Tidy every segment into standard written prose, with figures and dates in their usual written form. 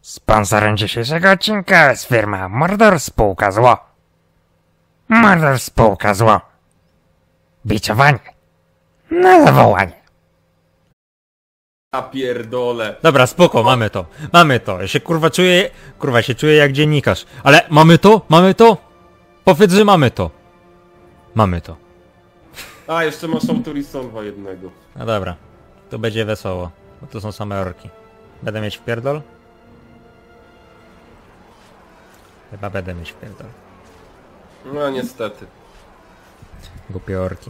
Sponsorem dzisiejszego odcinka jest firma Mordor Spółka Zło. Mordor Spółka Zło. Biciowanie na zawołanie. A pierdole. Dobra, spoko, mamy to. Mamy to. Ja się się czuję jak dziennikarz. Ale mamy to? Mamy to? Powiedz, że mamy to. Mamy to. A, jeszcze masz Autorisolva jednego. No dobra. To będzie wesoło. Bo to są same orki. Będę mieć wpierdol? Chyba będę mieć wpierdol. No niestety. Głupie orki.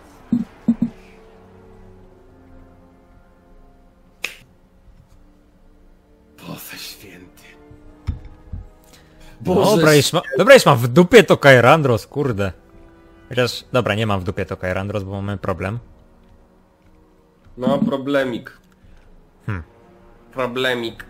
Boże święty. Dobra, już mam w dupie to Kairandros, kurde. Chociaż, dobra, nie mam w dupie to Kairandros, bo mamy problem. No, problemik. Problemik.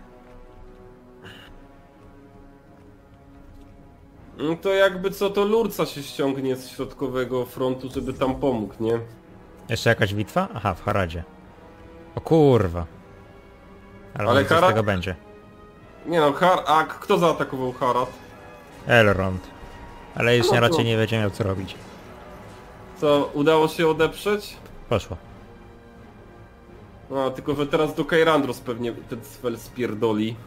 No to jakby co, to Lurca się ściągnie z środkowego frontu, żeby tam pomógł, nie? Jeszcze jakaś bitwa? Aha, w Haradzie. O kurwa. Ale co z Harad- tego będzie. Nie no, a kto zaatakował Harad? Elrond. Ale już No to- raczej nie będzie miał co robić. Co, udało się odeprzeć? Poszło. No, tylko że teraz do Kairandros pewnie ten spell spierdoli.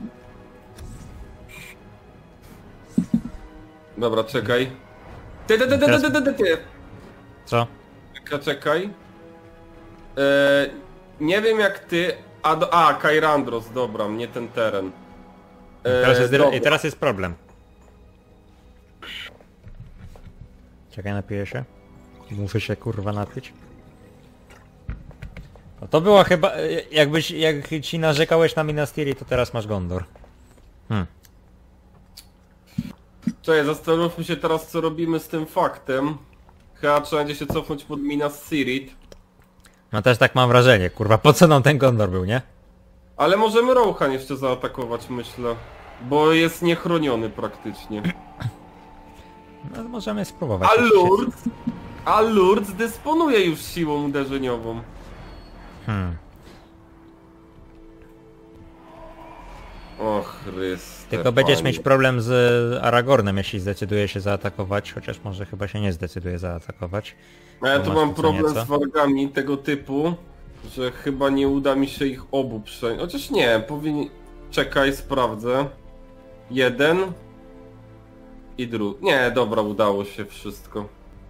Dobra, czekaj. Ty. Co? Czekaj. Nie wiem jak ty... Kairandros, dobra, nie ten teren. Dobra. Teraz jest problem. Czekaj, napiję się. Muszę się kurwa napić. No to była chyba... Jak ci narzekałeś na Minas Tirith, to teraz masz Gondor. Czekaj, zastanówmy się teraz co robimy z tym faktem. Chyba trzeba będzie się cofnąć pod Minas Tirith. No też tak mam wrażenie, kurwa, po co nam ten Gondor był, nie? Ale możemy Rohan jeszcze zaatakować, myślę. Bo jest niechroniony praktycznie. No możemy spróbować. A Lourdes dysponuje już siłą uderzeniową. O Chryste, Tylko będziesz Panie. mieć problem z Aragornem, jeśli zdecyduje się zaatakować, chociaż może chyba się nie zdecyduje zaatakować. A ja Bo tu masz mam tu co problem nieco. z wargami tego typu, że chyba nie uda mi się ich obu przejąć. Chociaż nie, powinien... Czekaj, sprawdzę. Jeden. I drugi. Nie, dobra, udało się wszystko.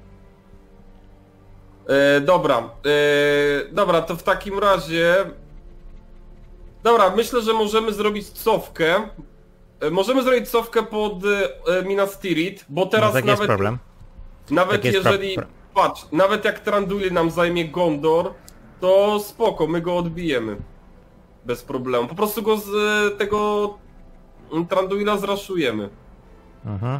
Dobra, to w takim razie... Dobra, myślę, że możemy zrobić cofkę. Możemy zrobić cofkę pod Minas Tirith, bo No teraz tak jest problem. nawet Tak jest jeżeli... Patrz, nawet jak Thranduil nam zajmie Gondor, to spoko, my go odbijemy. Bez problemu. Po prostu go z tego Thranduila zraszujemy. Mhm.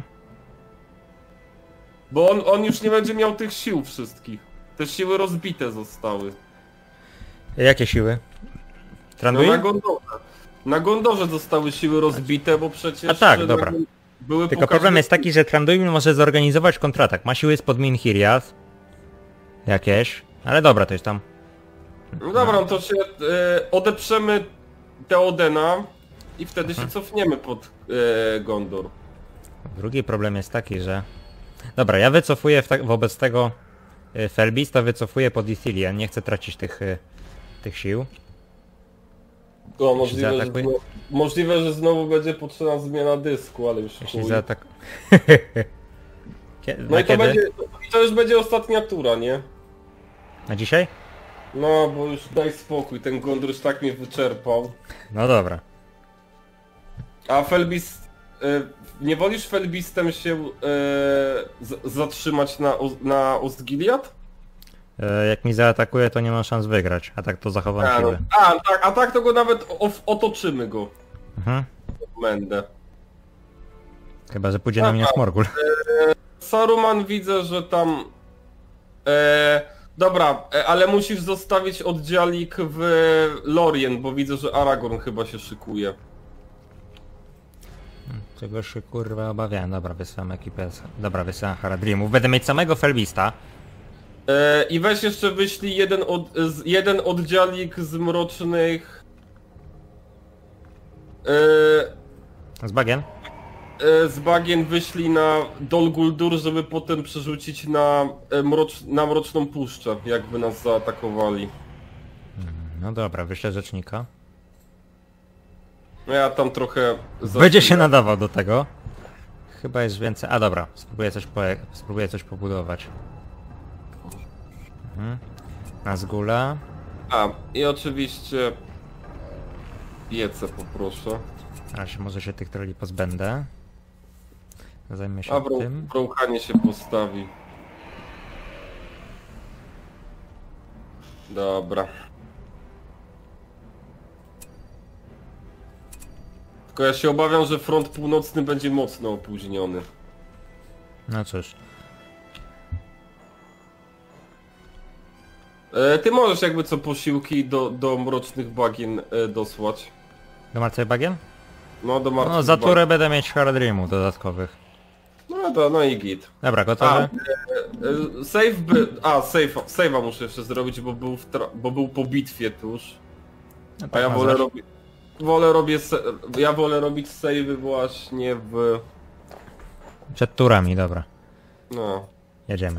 Bo on już nie będzie miał tych sił wszystkich. Te siły rozbite zostały. Jakie siły? No Thranduil? na Gondorze. Na Gondorze zostały siły rozbite, bo przecież... A tak, dobra. Były Tylko problem jest taki, że Thranduil może zorganizować kontratak. Ma siły spod Minhiriath. Jakieś. Ale dobra, to jest tam. No dobra, no to się odeprzemy Theodena i wtedy się cofniemy pod Gondor. Drugi problem jest taki, że... Dobra, ja wycofuję wobec tego Felbis, to wycofuję pod Ithilien. Nie chcę tracić tych sił. To Jeśli zaatakuje? możliwe, że znowu będzie potrzebna zmiana dysku, ale już Jeśli chuj. No Na i to kiedy? będzie, to już będzie ostatnia tura, nie? Na dzisiaj? No, bo już daj spokój, ten Gondor już tak mnie wyczerpał. No dobra. A Felbis... nie wolisz Felbistem się zatrzymać na Ostgiliad? Jak mi zaatakuje, to nie mam szans wygrać. A tak to zachowam siły. A tak to go nawet otoczymy go. Mhm. Mędę. Chyba, że pójdzie na mnie Smorgul. Saruman widzę, że tam... dobra, ale musisz zostawić oddziałik w Lorien, bo widzę, że Aragorn chyba się szykuje. Czego się kurwa obawiałem. Dobra, wysyłam ekipę. Dobra, wysyłam Haradrimów. Będę mieć samego Felbista. I weź jeszcze wyślij jeden oddziałik z mrocznych... Z bagien? Z bagien wyszli na Dol Guldur, żeby potem przerzucić na, na Mroczną Puszczę, jakby nas zaatakowali. No dobra, wyślę rzecznika. No ja tam trochę... Będzie się nadawał do tego. Chyba jest więcej... A dobra, spróbuję coś pobudować. Nazgula. A, i oczywiście... Piece poproszę. Może się tych troli pozbędę. Zajmę się A tym. Brouchanie się postawi. Dobra. Tylko ja się obawiam, że front północny będzie mocno opóźniony. No cóż. Ty możesz jakby co posiłki do Mrocznych Bagien dosłać. Do martwej bagien? No do martwych No za bagien. turę będę mieć Haradrimu dodatkowych. No i git. Dobra, gotowe? Save save'a muszę jeszcze zrobić, bo był po bitwie tuż. No A tak ja nazwać. ja wolę robić save'y właśnie w... Przed turami, dobra. No. Jedziemy.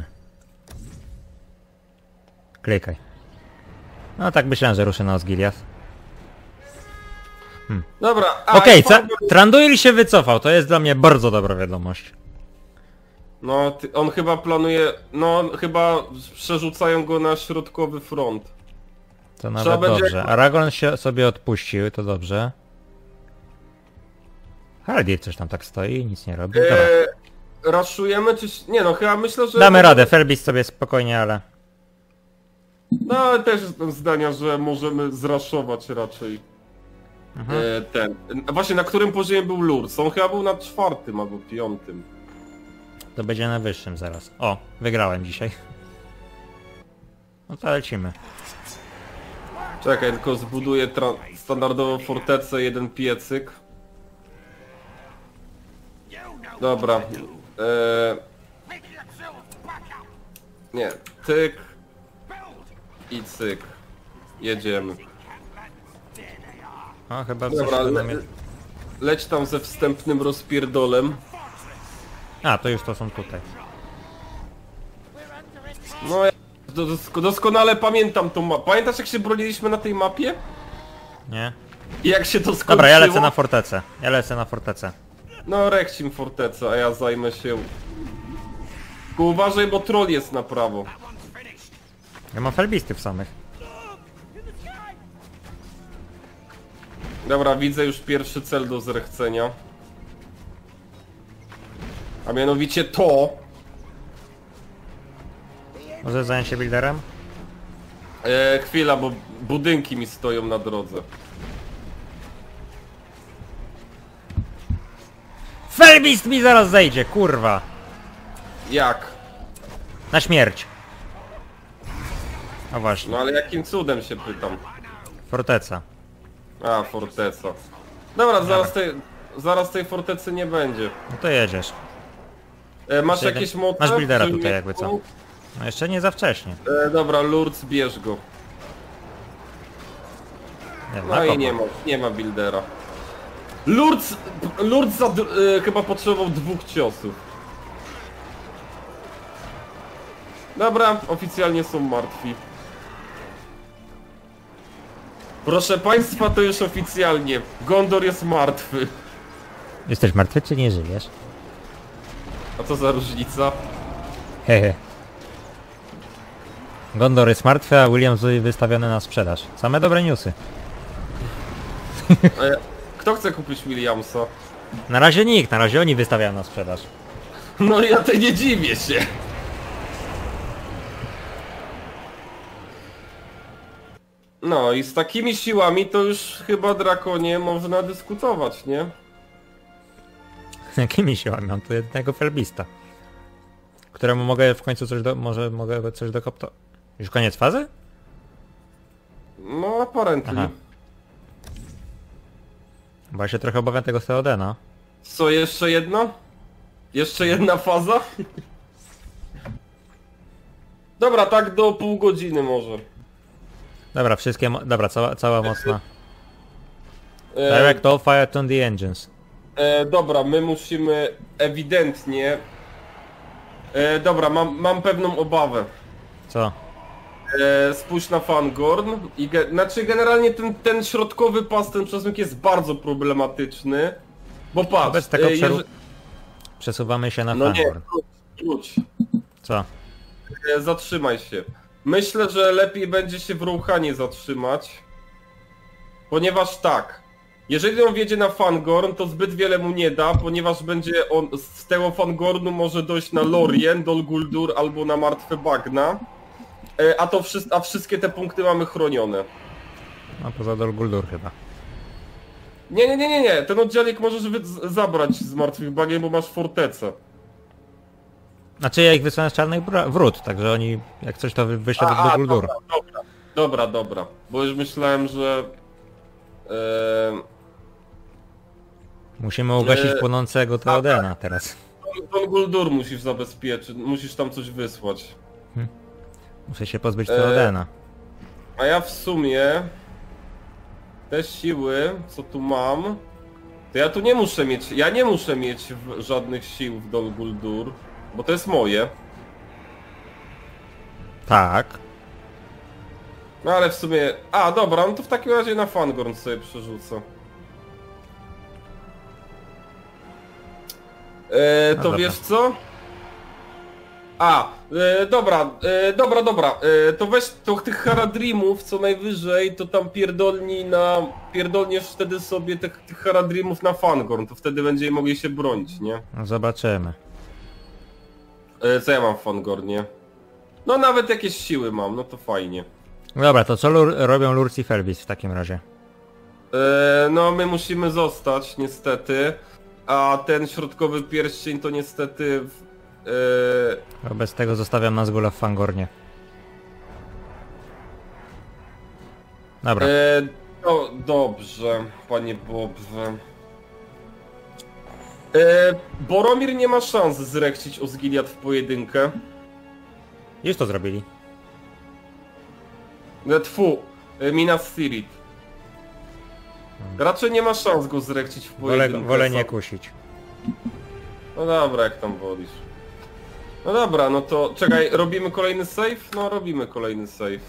Klikaj. No tak myślałem, że ruszę na Osgiliath. Dobra, Okej, Tranduil się wycofał, to jest dla mnie bardzo dobra wiadomość. No, on chyba planuje... No, chyba przerzucają go na środkowy front. To nawet będzie- dobrze. Aragorn się sobie odpuścił, to dobrze. Haldir coś tam tak stoi, nic nie robi. Dobra. Raszujemy czy... Nie no, chyba myślę, że... Damy radę, Felbis sobie spokojnie, ale... No, też jestem zdania, że możemy zraszować raczej. Ten. Właśnie, na którym poziomie był Lurs? On chyba był na 4. albo 5. To będzie na wyższym zaraz. O, wygrałem dzisiaj. No to lecimy. Czekaj, tylko zbuduję standardową fortecę, jeden piecyk. Dobra. Nie, tyk. I cyk. Jedziemy. O, chyba coś Dobra, na mnie... leć tam ze wstępnym rozpierdolem. A, to już to są tutaj. No ja doskonale pamiętam tą mapę. Pamiętasz jak się broniliśmy na tej mapie? Nie? I jak się to skończyło? Dobra, ja lecę na fortecę. Ja lecę na fortecę. No rekcim fortecę, a ja zajmę się... Tylko uważaj, bo troll jest na prawo. Ja mam felbistów samych. Dobra, widzę już pierwszy cel do zrechcenia. A mianowicie to... Może zająć się builderem? Chwila, bo budynki mi stoją na drodze. Felbist mi zaraz zejdzie, kurwa! Jak? Na śmierć. O właśnie, No ale jakim cudem się pytam? forteca. A, forteca. Dobra, zaraz tej fortecy nie będzie. No to jedziesz. Masz Jeden- jakieś moce? masz buildera żeby tutaj mnie jakby co. pomóc? No jeszcze nie za wcześnie. Dobra, Lurz, bierz go. Nie, No i nie ma buildera. Lurz chyba potrzebował 2 ciosów. Dobra, oficjalnie są martwi. Proszę państwa, to już oficjalnie. Gondor jest martwy. Jesteś martwy czy nie żyjesz? A co za różnica? Hehe. Gondor jest martwy, a Williams wystawiony na sprzedaż. Same dobre newsy. Kto chce kupić Williamsa? Na razie nikt, na razie oni wystawiają na sprzedaż. No ja to nie dziwię się. No i z takimi siłami to już chyba, Drakonie, można dyskutować, nie? Jakimi siłami? Mam tu jednego felbista. Któremu mogę w końcu coś może mogę coś dokopto... Już koniec fazy? No, apparently. Aha. Bo ja się trochę obawiam tego Theodena. Co, jeszcze jedno? Jeszcze jedna faza? Dobra, tak do pół godziny może. Dobra, wszystkie... Dobra, cała mocna. Direct all fire on the engines. Dobra, my musimy ewidentnie... dobra, mam pewną obawę. Co? Spójrz na Fangorn i znaczy generalnie ten środkowy pas, ten przesmyk jest bardzo problematyczny. Bo patrz, Bez tego przesuwamy się na no nie, Fangorn. wróć. Co? Zatrzymaj się. Myślę, że lepiej będzie się w Rohanie zatrzymać. Ponieważ tak, jeżeli on wjedzie na Fangorn, to zbyt wiele mu nie da, ponieważ będzie on z tego Fangornu może dojść na Lorien, Dol Guldur albo na Martwe Bagna. A wszystkie te punkty mamy chronione. No poza Dol Guldur chyba. Nie. Ten oddzielnik możesz zabrać z Martwych Bagien, bo masz fortecę. Znaczy ja ich wysłałem z Czarnych Wrót, także oni jak coś to wyślę do Guldur. Dobra. Bo już myślałem, że... Musimy ugasić płonącego Teodena teraz. Dol Guldur musisz zabezpieczyć, musisz tam coś wysłać. Muszę się pozbyć Teodena. A ja w sumie... Te siły, co tu mam... To ja tu nie muszę mieć... Ja nie muszę mieć żadnych sił w Dol Guldur. Bo to jest moje. Tak. No ale w sumie... A dobra, no to w takim razie na Fangorn sobie przerzucę. To dobra. wiesz co? Dobra. To weź tych Haradrimów co najwyżej, to tam pierdolniesz wtedy sobie tych Haradrimów na Fangorn, to wtedy będziemy mogli się bronić, nie? No zobaczymy. Co ja mam w Fangornie? No nawet jakieś siły mam, no to fajnie. Dobra, to co robią Lurz i Felvis w takim razie? No my musimy zostać niestety, a ten środkowy pierścień to niestety... Wobec tego zostawiam Nazgula w Fangornie. Dobra. No dobrze, panie Bobrze. Boromir nie ma szans zrechcić Osgiliath w pojedynkę. Już to zrobili. Minas Tirith. Raczej nie ma szans go zrechcić w pojedynkę. Wolę nie kusić. No dobra, jak tam wolisz. No dobra, no to czekaj, robimy kolejny save? No robimy kolejny save.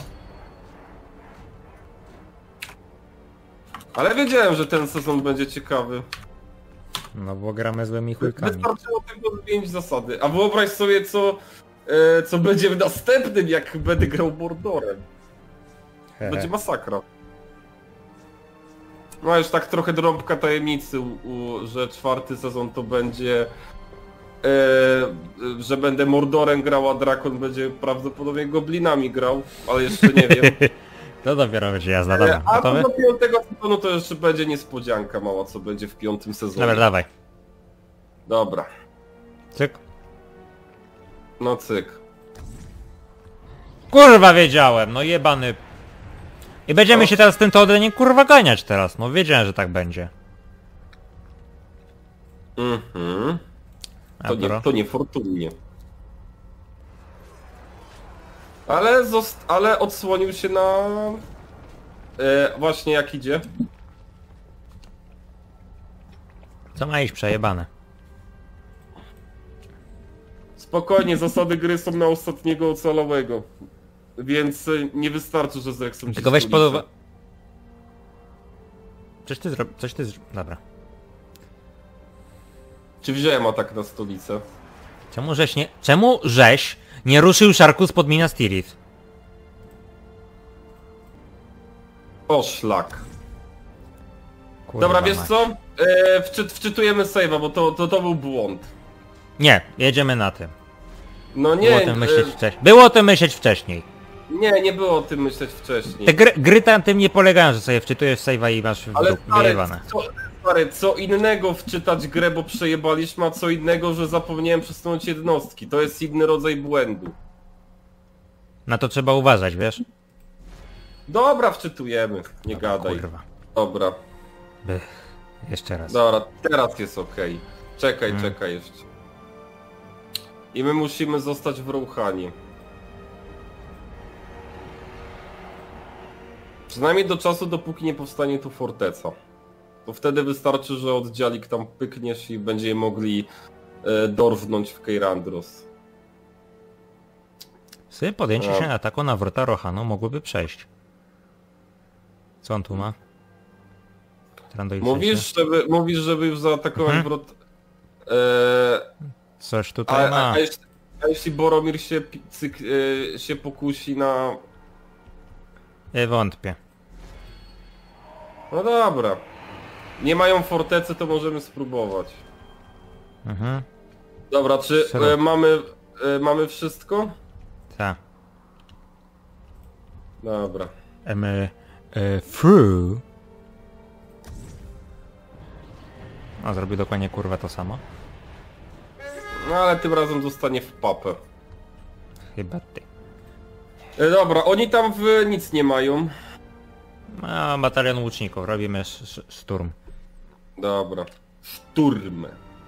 Ale wiedziałem, że ten sezon będzie ciekawy. No bo gramy złymi chujkami. Wystarczyło tylko zmienić zasady. A wyobraź sobie co będzie w następnym, jak będę grał Mordorem. Będzie masakra. No już tak trochę drąbka tajemnicy, że czwarty sezon to będzie... że będę Mordorem grał, a Drakon będzie prawdopodobnie Goblinami grał, ale jeszcze nie wiem. To dopiero będzie jazda, dobra. A Gotowy? do piątego sezonu to jeszcze będzie niespodzianka mała, co będzie w piątym sezonie. Dobra, dawaj. Dobra. Cyk. No cyk. Kurwa wiedziałem, no jebany. I będziemy się teraz tym Teodeniem kurwa ganiać teraz, no wiedziałem, że tak będzie. Mhm. Dobra. To niefortunnie. Ale odsłonił się na... właśnie jak idzie. Co ma iść przejebane? Spokojnie, zasady gry są na ostatniego ocalałego. Więc nie wystarczy, że zreksą ci Tylko weź pod stolicę. uwagę... Coś ty Dobra. Czy wziąłem atak na stolicę? Czemu żeś nie ruszył szarku spod Minas Tirith? O szlak. Kurwa Dobra, wiesz mać. co? Wczytujemy save'a, bo to był błąd. Nie, jedziemy na tym. No Było o nie, tym myśleć wcześniej. Było o tym myśleć wcześniej. nie było o tym myśleć wcześniej. Te gry tam tym nie polegają, że sobie wczytujesz save'a i masz Ale wyjebane. co innego wczytać grę, bo przejebaliśmy, a co innego, że zapomniałem przesunąć jednostki. To jest inny rodzaj błędu. Na to trzeba uważać, wiesz? Dobra, wczytujemy. Nie gadaj. Kurwa. Dobra. Jeszcze raz. Dobra, teraz jest okej. Czekaj jeszcze. I my musimy zostać w Rohanie. Przynajmniej do czasu, dopóki nie powstanie tu forteca. Bo wtedy wystarczy, że oddziałik tam pykniesz i będziemy mogli dorwnąć w Keirandros. Sy podjęcie się ataku na wrota Rohanu mogłyby przejść. Co on tu ma? Mówisz, żeby już zaatakować wrot... Coś tutaj ma. A jeśli Boromir się pokusi na... Wątpię. No dobra. Nie mają fortecy, to możemy spróbować. Dobra, czy mamy wszystko? Tak. Dobra. Through. A zrobił dokładnie kurwa to samo. No ale tym razem zostanie w papę. Chyba ty. Dobra, oni tam nic nie mają. A, batalion łuczników, robimy szturm. Dobra. Szturm.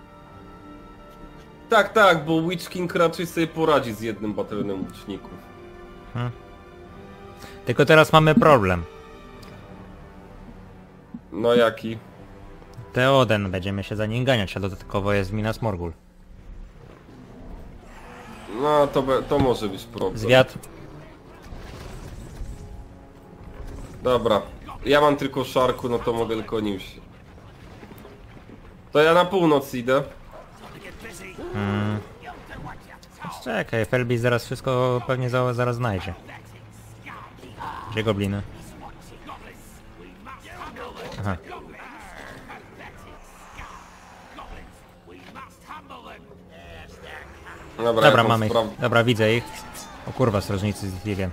Tak, bo Witch King raczej sobie poradzi z jednym batalionem łuczników. Tylko teraz mamy problem. No jaki? Theoden, będziemy się za nim ganiać, a dodatkowo jest Minas Morgul. No to może być problem. Zwiat. Dobra. Ja mam tylko szarku, no to mogę tylko nim się... To ja na północ idę. Czekaj, Felbi zaraz wszystko pewnie zaraz znajdzie. Gdzie gobliny? Aha. Dobra, mamy ich. Dobra, widzę ich. O kurwa, strażnicy z Ithilien.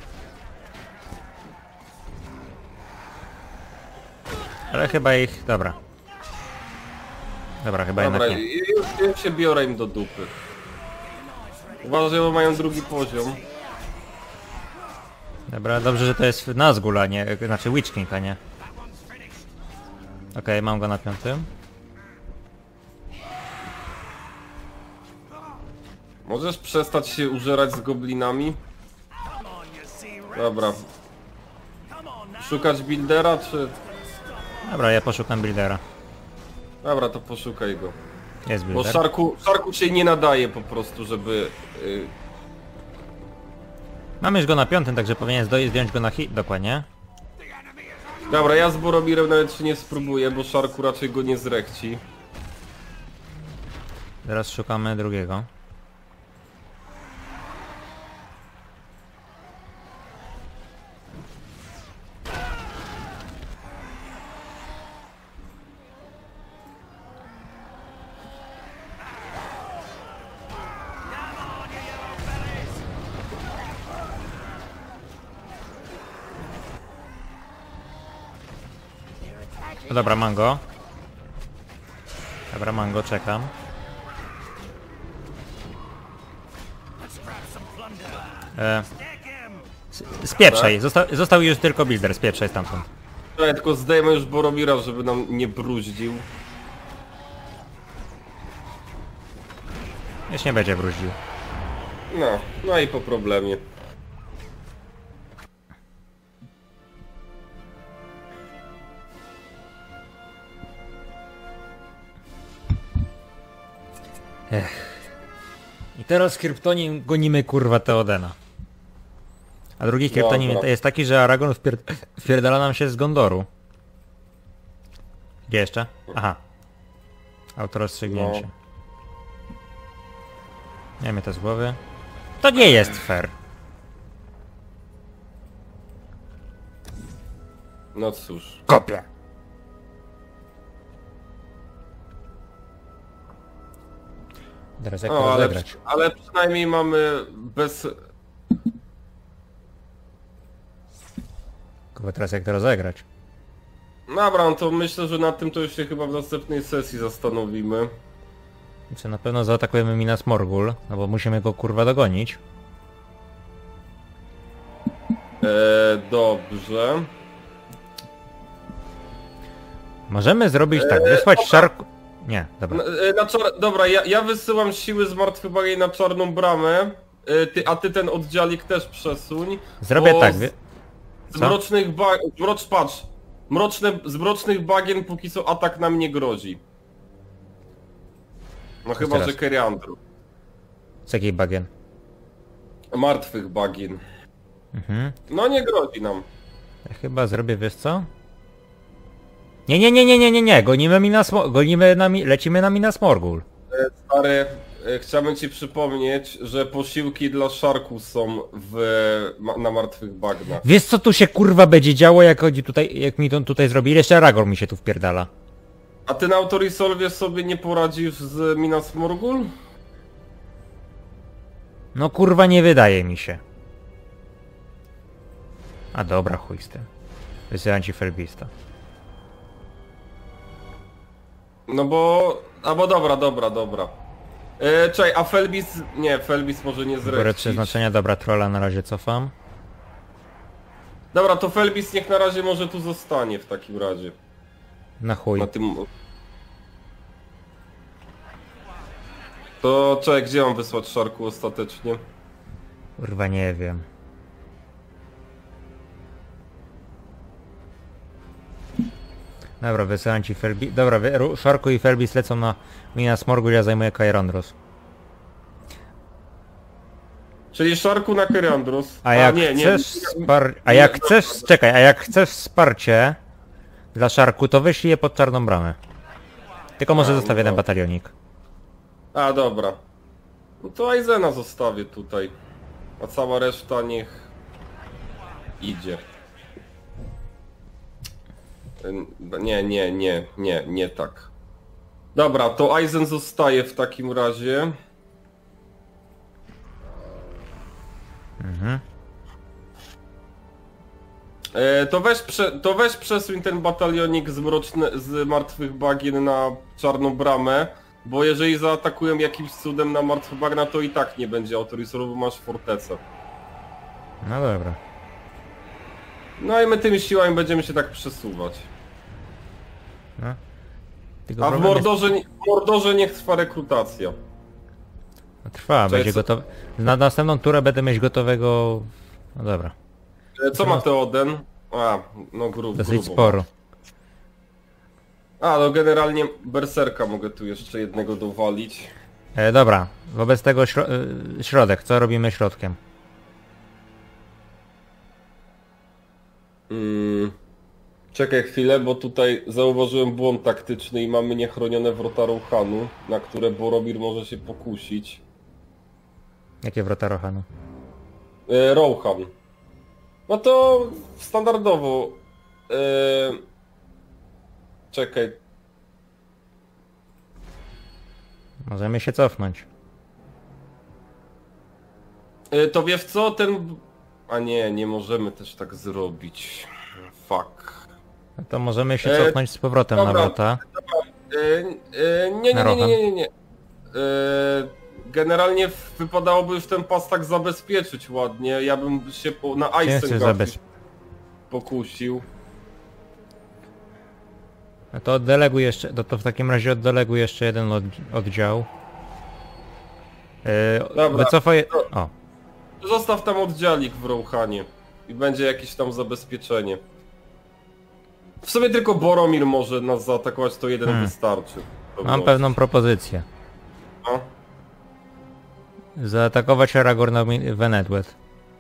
Ale chyba ich... Dobra. Dobra, chyba jednak nie. Już się biorę im do dupy. Uważaj, bo mają drugi poziom. Dobra, dobrze, że to jest Nazgul, a nie... Znaczy Witch King, a nie. Okej, mam go na 5. Możesz przestać się użerać z goblinami? Dobra. Szukać buildera, czy... Dobra, ja poszukam buildera. Dobra, to poszukaj go. Jest Bo builder. szarku się nie nadaje po prostu, żeby... Mamy już go na 5, także powinien zdjąć go na hit, dokładnie. Dobra, ja z Boromirem nawet się nie spróbuję, bo szarku raczej go nie zrechci. Teraz szukamy drugiego. No dobra, mam go. Dobra, mam go, czekam. Spieprzaj, został już tylko builder, spieprzaj stamtąd. Ja tylko zdejmę już Boromira, żeby nam nie bruździł. Już nie będzie bruździł. No i po problemie. I teraz Kryptonim gonimy kurwa Theodena. A drugi Kryptonim jest taki, że Aragorn wpierdala nam się z Gondoru. Gdzie jeszcze? Aha. Autorozstrzygnięcie. Nie mnie to z głowy. To nie jest fair. No cóż. Kopię. Teraz jak to rozegrać? Ale przynajmniej mamy bez... Kurwa, teraz jak to rozegrać? Dobra, no to myślę, że nad tym to już się chyba w następnej sesji zastanowimy. Co na pewno zaatakujemy Minas Morgul, no bo musimy go kurwa dogonić. Dobrze. Możemy zrobić tak, wysłać szarku... Nie, dobra. Dobra, ja wysyłam siły z Martwychwagi na Czarną Bramę, a ty ten oddziałik też przesuń. Zrobię tak, Z mrocznych patrz. Z mrocznych bagien póki co atak nam nie grozi. No chyba, teraz? że Keriandru. Z jakiej bagien? Martwych bagien. Mhm. No nie grozi nam. Ja chyba zrobię, wiesz co? Nie, gonimy lecimy na Minas Morgul. Stary, chciałbym ci przypomnieć, że posiłki dla szarków są na martwych bagnach. Wiesz co tu się kurwa będzie działo, jak mi to tutaj zrobili? Jeszcze Aragorn mi się tu wpierdala. A ty na Autorisolwie sobie nie poradzisz z Minas Morgul? No kurwa nie wydaje mi się. A dobra, chuj z tym. Wysyłam ci Felbista. No bo... Albo dobra. Czekaj, a Felbis... Nie, Felbis może nie Górę zresztą. przeznaczenia, dobra, trolla na razie cofam. Dobra, to Felbis niech na razie może tu zostanie w takim razie. Na chuj. Na tym... To czekaj, gdzie mam wysłać szarku ostatecznie? Kurwa nie wiem. Dobra, wysyłam ci Felbis. Dobra, Szarku i Felbis lecą na Minas Morgul, ja zajmuję Kairandros. Czyli szarku na Keriandrus. A jak chcesz wsparcie dla Szarku, to wyślij je pod czarną bramę. Tylko może zostawię ten batalionik. A dobra. No to Aizena zostawię tutaj. A cała reszta niech idzie. Nie tak. Dobra, to Aizen zostaje w takim razie. Mhm. To weź przesuń ten batalionik z martwych bagien na czarną bramę, bo jeżeli zaatakują jakimś cudem na martwe bagna, to i tak nie będzie Autorisoru, bo masz fortecę. No dobra. No i my tymi siłami będziemy się tak przesuwać. No. Tylko A w problem Mordorze niech trwa rekrutacja. trwa, będzie gotowy. Na następną turę będę mieć gotowego... No dobra. Co ma Teoden? A, no Dosyć sporo. A, no generalnie berserka mogę tu jeszcze jednego dowalić. Dobra, wobec tego środek. Co robimy środkiem? Czekaj chwilę, bo tutaj zauważyłem błąd taktyczny i mamy niechronione wrota Rohanu, na które Boromir może się pokusić. Jakie wrota Rohanu? Rohan. No to standardowo. Czekaj. Możemy się cofnąć. To wiesz co, A nie możemy też tak zrobić. Fuck. No to możemy się cofnąć z powrotem Dobra. na wrota. Nie. Generalnie wypadałoby już ten pas tak zabezpieczyć ładnie. Ja bym się na Isengard pokusił. No to oddeleguj jeszcze, to w takim razie oddeleguj jeszcze jeden oddział. Dobra. Wycofaj... O. Zostaw tam oddziałik w Rohanie i będzie jakieś tam zabezpieczenie. W sumie tylko Boromir może nas zaatakować, to jeden wystarczy. Mam pewną propozycję. No. Zaatakować Aragorna w Enedwed.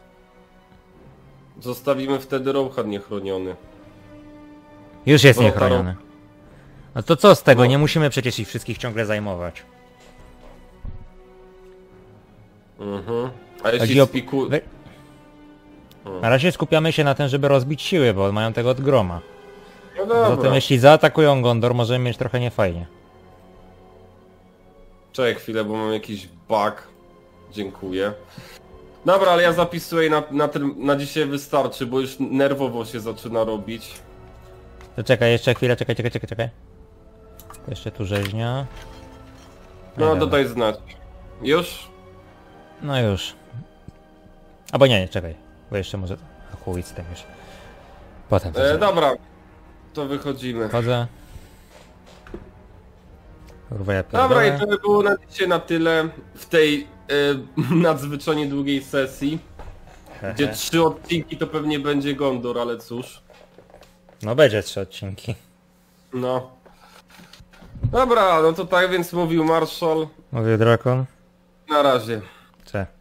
Zostawimy wtedy Rohan niechroniony. Już jest Wrota niechroniony. No to co z tego? Nie musimy przecież ich wszystkich ciągle zajmować. A jeśli Na razie skupiamy się na tym, żeby rozbić siły, bo mają tego od groma. No dobra. Zatem jeśli zaatakują Gondor, możemy mieć trochę niefajnie. Czekaj chwilę, bo mam jakiś bug. Dziękuję. Dobra, ale ja zapisuję na dzisiaj wystarczy, bo już nerwowo się zaczyna robić. To czekaj, jeszcze chwilę, czekaj. Jeszcze tu rzeźnia. No dodaj znać. Już? No już. Albo nie, czekaj. Bo jeszcze może... Chuj z tym już. Potem to zrobię. Dobra. To wychodzimy. Chodzę. Kurwa, ja Dobra, pierdolę. i to by było na dzisiaj na tyle w tej nadzwyczajnie długiej sesji. Gdzie 3 odcinki to pewnie będzie Gondor, ale cóż. No będzie 3 odcinki. No. Dobra, no to tak więc mówił Marshall. Mówię Drakon. Na razie. Cze.